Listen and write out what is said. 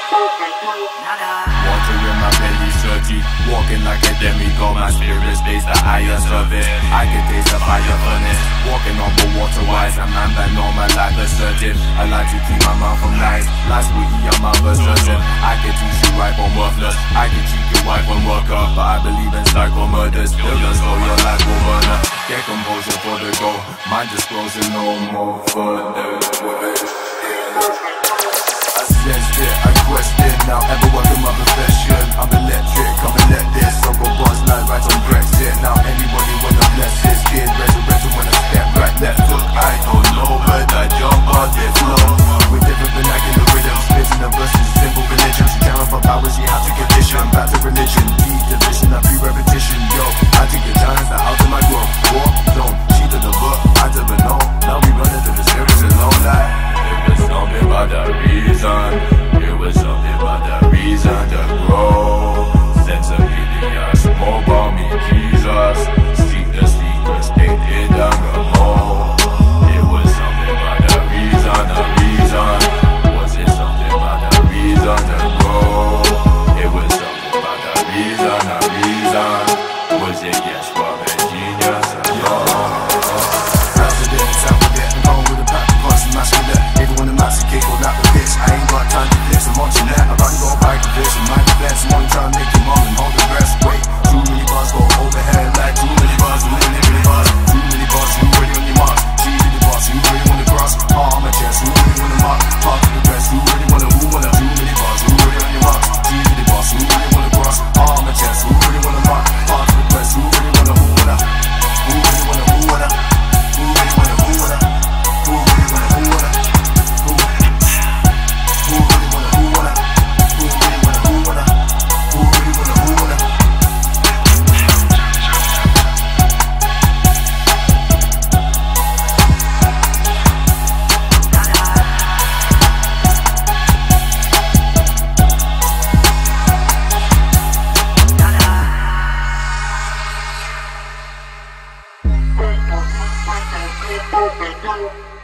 Water in my belly, surgy, walking like a demigod. My spirit stays the iron service. I can taste the fire furnace. Walking on the water wise, a man that normal like a surgeon. I like to keep my mouth from lies. Lies will eat your mother certain. I can teach you right from worthless. I can cheat your wife and work up, but I believe in psycho murders. Billions for your life will burner. Get composure for the goal. Mind disclosing no more further words. Sensed it, I question now, ever work in my profession. I'm electric, I'm electric, so go buzz like right on Brexit. Now anybody wanna bless this kid, resurrection when I step right, left hook. I don't know, but I jump on this flow. With different vernacular rhythms, spitting the verses, simple religion. She can't run for power, she had to condition. Back to religion, deep division, I pre-repetition. Yo, I take the giants, the out of my growth. War zone, she did the book, I didn't know. Now we run into the series alone like. It was something about the reason. It was something about the reason to grow. Sensibilities, more about me, Jesus. Seek the secret, state it down the hole. It was something about the reason, the reason. Was it something about the reason to grow? It was something about the reason, the reason. Was it yes for a genius alone? Accidents, I'm getting home with a pack of punch and mash with that. Everyone in massive kick or not the bitch. I ain't got time to fix, I'm watching that. I run go back to this and my defense. I'm only trying to make you mom and hold the rest. Wait, too many bars go overhead like too many bars, too many bars. Too many bars, you ready on your mark. She did the boss, you really wanna cross. On my chest, who really wanna mark? Talk to the rest, who really wanna, who wanna? Too many bars, who really on your mark? She did the boss, who really wanna cross. On my chest, who really wanna mark? Talk to the rest, who really wanna, who wanna? Who really wanna, who wanna? Who really wanna, who wanna? Who really wanna, who wanna? Who really wanna, who wanna? Who really wanna, who wanna? Who really wanna, who wanna? Oh my God.